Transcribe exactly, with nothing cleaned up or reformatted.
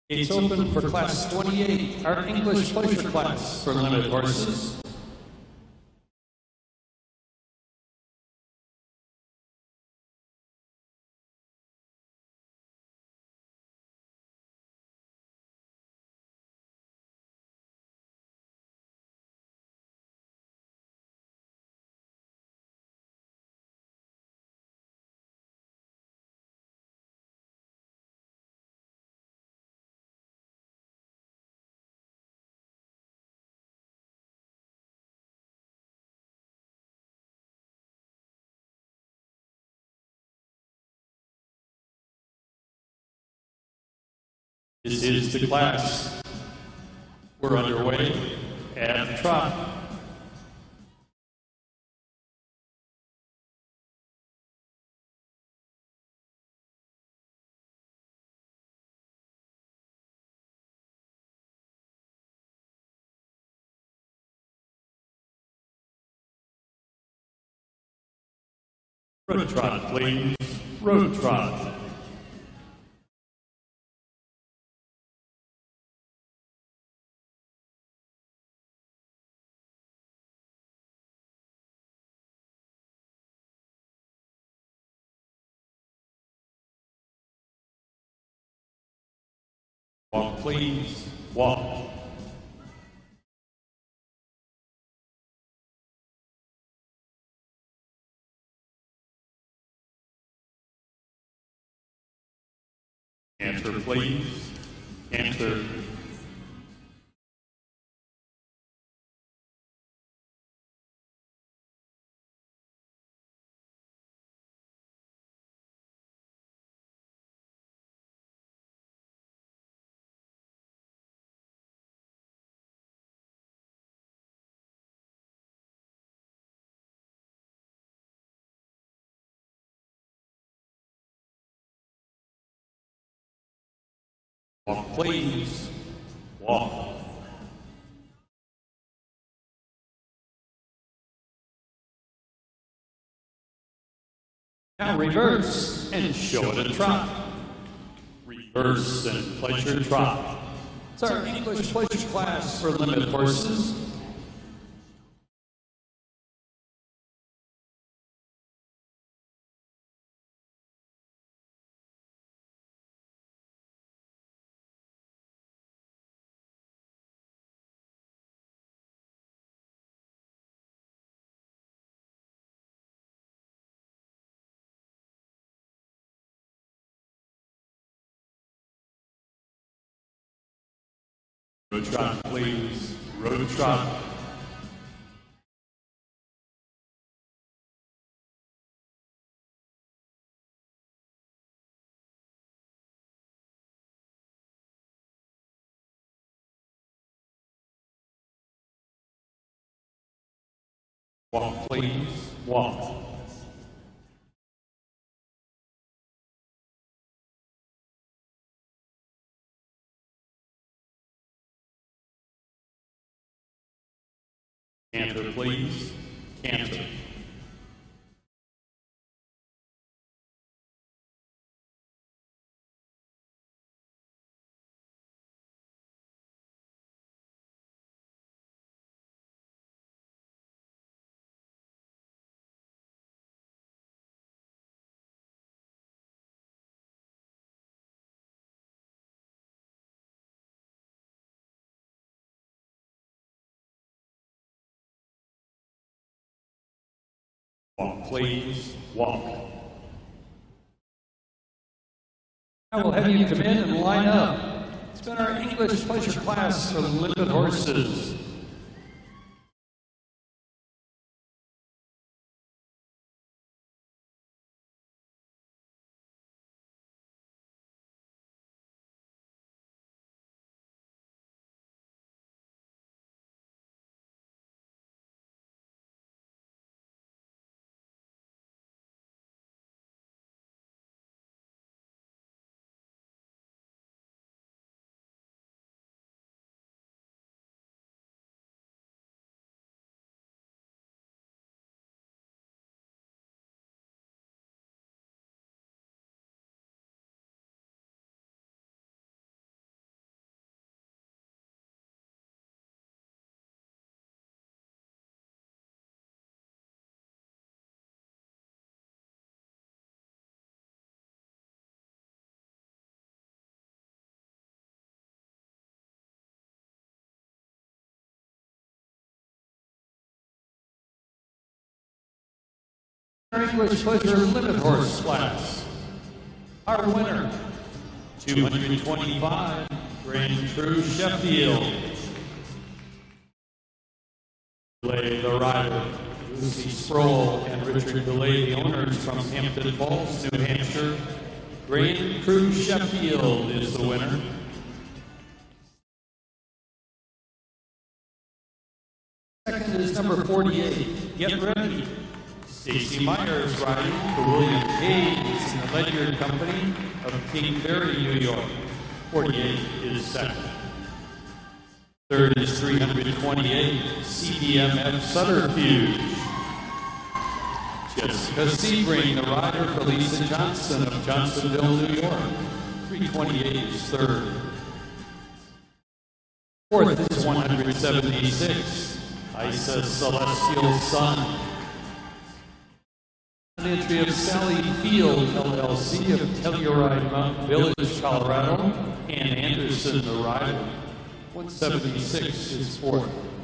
It's open for class twenty-eight, our English pleasure class for limited horses. This is the class. We're underway and trot. Road trot, please. Road trot. Walk, please. Walk. Enter, please. Enter. Walk, please. Walk. Now reverse and show it a trot. Reverse and pleasure trot. It's our English pleasure class for limited horses. Road trot, please. Road trot. Walk, please. Walk. Canter, please. Canter. Walk, please. Walk. I will have you come in and line up. It's been our English pleasure class for limited horses. Our English Pleasure Limit Horse class. Our winner, two hundred twenty-five, Grand Cru Sheffield. Delay the rider, Lucy Sproul and Richard Delay, the owners from Hampton Falls, New Hampshire. Grand Cru Sheffield is the winner. Second is number forty-eight, Get Ready. Stacy Myers riding for William Hayes in the Ledyard Company of Kingsbury, New York. forty-eight is second. Third is three hundred twenty-eight, C B M F Sutterfuge. Jessica Sebring, the rider for Lisa Johnson of Johnsonville, New York. three twenty-eight is third. Fourth is one hundred seventy-six, Isa Celestial Sun. An entry of Sally Field, L L C of Telluride Mountain Village, Colorado. Ann Anderson, the rider. one seventy-six is fourth.